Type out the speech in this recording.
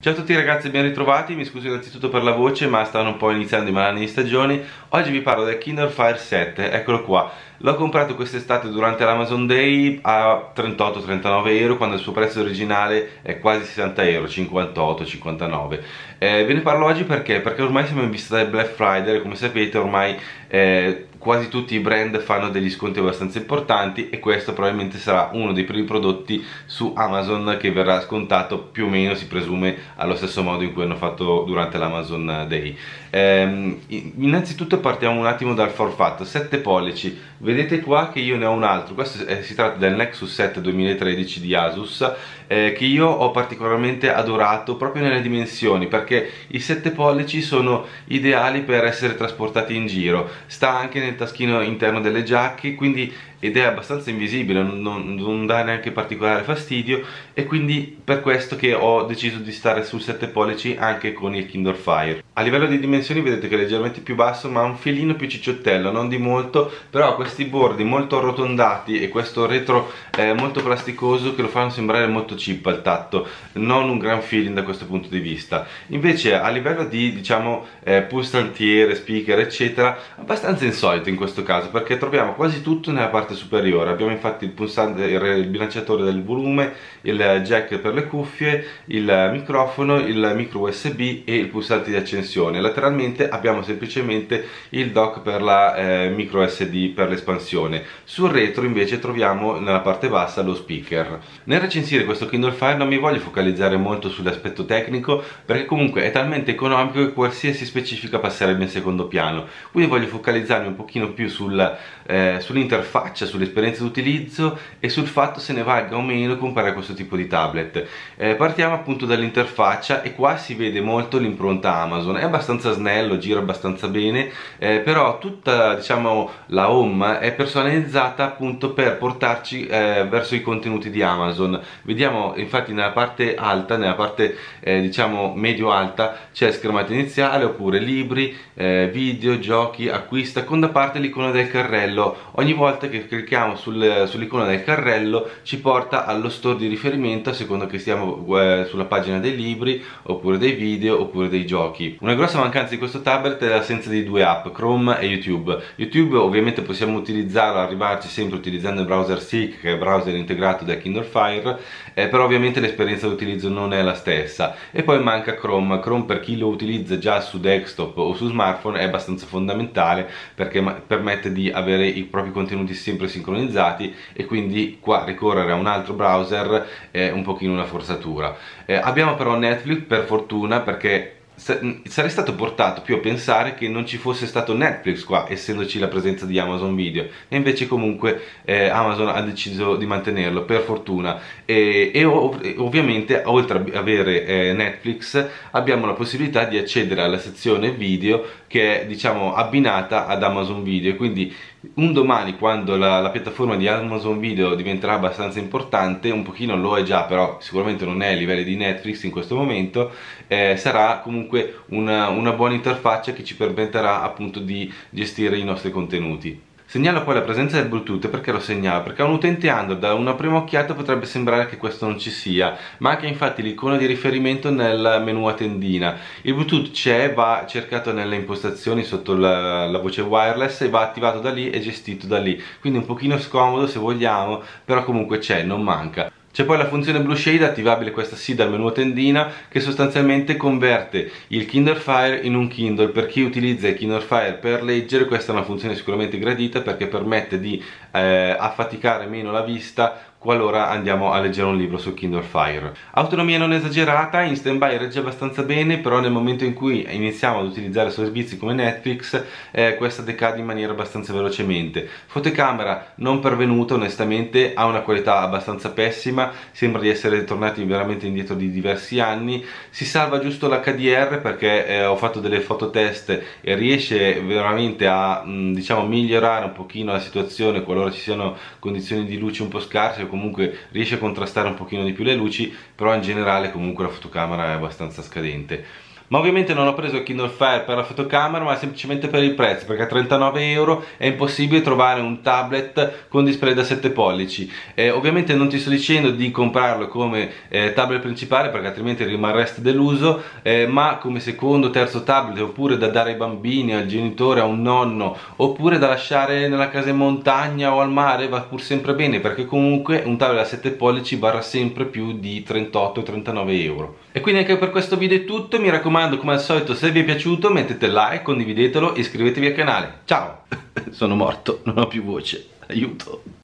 Ciao a tutti ragazzi, ben ritrovati, mi scuso innanzitutto per la voce ma stanno un po' iniziando i malanni di stagione. Oggi vi parlo del Kindle Fire 7, eccolo qua. L'ho comprato quest'estate durante l'Amazon Day a 38-39 euro quando il suo prezzo originale è quasi 60 euro, 58-59. Ve ne parlo oggi perché ormai siamo in vista del Black Friday e come sapete ormai quasi tutti i brand fanno degli sconti abbastanza importanti e questo probabilmente sarà uno dei primi prodotti su Amazon che verrà scontato più o meno, si presume, allo stesso modo in cui hanno fatto durante l'Amazon Day. Innanzitutto partiamo un attimo dal forfatto, 7 pollici, vedete qua che io ne ho un altro, questo si tratta del Nexus 7 2013 di Asus, che io ho particolarmente adorato proprio nelle dimensioni, perché i 7 pollici sono ideali per essere trasportati in giro, sta anche nel taschino interno delle giacche, quindi ed è abbastanza invisibile, non dà neanche particolare fastidio, e quindi per questo che ho deciso di stare sul 7 pollici anche con il Kindle Fire. A livello di dimensioni vedete che è leggermente più basso ma un filino più cicciottello, non di molto, però ha questi bordi molto arrotondati e questo retro molto plasticoso che lo fanno sembrare molto cheap al tatto, non un gran feeling da questo punto di vista. Invece a livello di, diciamo, pulsantiere, speaker eccetera, abbastanza insolito in questo caso, perché troviamo quasi tutto nella parte superiore. Abbiamo infatti il pulsante, il bilanciatore del volume, il jack per le cuffie, il microfono, il micro USB e il pulsante di accensione. Lateralmente abbiamo semplicemente il dock per la micro SD per l'espansione. Sul retro invece troviamo nella parte bassa lo speaker. Nel recensire questo Kindle Fire non mi voglio focalizzare molto sull'aspetto tecnico, perché comunque è talmente economico che qualsiasi specifica passerebbe in secondo piano, quindi voglio focalizzarmi un pochino più sull'interfaccia, sull'esperienza d'utilizzo e sul fatto se ne valga o meno comprare questo tipo di tablet. Partiamo appunto dall'interfaccia e qua si vede molto l'impronta Amazon, è abbastanza snello, gira abbastanza bene, però tutta, diciamo, la home è personalizzata appunto per portarci verso i contenuti di Amazon. Vediamo infatti nella parte alta, nella parte diciamo medio alta, c'è schermata iniziale oppure libri, video, giochi, acquista, con da parte l'icona del carrello. Ogni volta che clicchiamo sull'icona del carrello ci porta allo store di riferimento a seconda che stiamo sulla pagina dei libri oppure dei video oppure dei giochi. Una grossa mancanza di questo tablet è l'assenza di due app, Chrome e YouTube. YouTube ovviamente possiamo utilizzarlo, arrivarci sempre utilizzando il browser Seek, che è il browser integrato da Kindle Fire, però ovviamente l'esperienza di utilizzo non è la stessa. E poi manca Chrome. Chrome, per chi lo utilizza già su desktop o su smartphone, è abbastanza fondamentale perché permette di avere i propri contenuti sempre sincronizzati, e quindi qua ricorrere a un altro browser è un pochino una forzatura. Abbiamo però Netflix, per fortuna, perché sarei stato portato più a pensare che non ci fosse stato Netflix qua, essendoci la presenza di Amazon Video, e invece comunque Amazon ha deciso di mantenerlo, per fortuna. Ovviamente oltre ad avere Netflix abbiamo la possibilità di accedere alla sezione video che è, diciamo, abbinata ad Amazon Video, quindi un domani, quando la piattaforma di Amazon Video diventerà abbastanza importante, un pochino lo è già, però sicuramente non è ai livelli di Netflix in questo momento, sarà comunque una buona interfaccia che ci permetterà appunto di gestire i nostri contenuti. Segnalo poi la presenza del Bluetooth. Perché lo segnalo? Perché a un utente Android a una prima occhiata potrebbe sembrare che questo non ci sia, manca infatti l'icona di riferimento nel menu a tendina. Il Bluetooth c'è, va cercato nelle impostazioni sotto la voce wireless e va attivato da lì e gestito da lì, quindi un pochino scomodo se vogliamo, però comunque c'è, non manca. C'è poi la funzione Blue Shade, attivabile questa sì dal menu a tendina, che sostanzialmente converte il Kindle Fire in un Kindle. Per chi utilizza il Kindle Fire per leggere, questa è una funzione sicuramente gradita perché permette di affaticare meno la vista qualora andiamo a leggere un libro su Kindle Fire. Autonomia non esagerata, in stand-by regge abbastanza bene, però nel momento in cui iniziamo ad utilizzare servizi come Netflix, questa decade in maniera abbastanza velocemente. Fotocamera non pervenuta, onestamente, ha una qualità abbastanza pessima, sembra di essere tornati veramente indietro di diversi anni. Si salva giusto l'HDR perché ho fatto delle fototest e riesce veramente a diciamo migliorare un pochino la situazione qualora ci siano condizioni di luce un po' scarse, comunque riesce a contrastare un pochino di più le luci, però in generale comunque la fotocamera è abbastanza scadente. ma ovviamente non ho preso il Kindle Fire per la fotocamera, ma semplicemente per il prezzo, perché a 39 euro è impossibile trovare un tablet con display da 7 pollici. Ovviamente non ti sto dicendo di comprarlo come tablet principale, perché altrimenti rimarresti deluso, ma come secondo o terzo tablet, oppure da dare ai bambini, al genitore, a un nonno, oppure da lasciare nella casa in montagna o al mare, va pur sempre bene, perché comunque un tablet da 7 pollici varrà sempre più di 38-39 euro. E quindi anche per questo video è tutto. Mi raccomando, come al solito, se vi è piaciuto mettete like, condividetelo, iscrivetevi al canale. Ciao! Sono morto, non ho più voce, aiuto!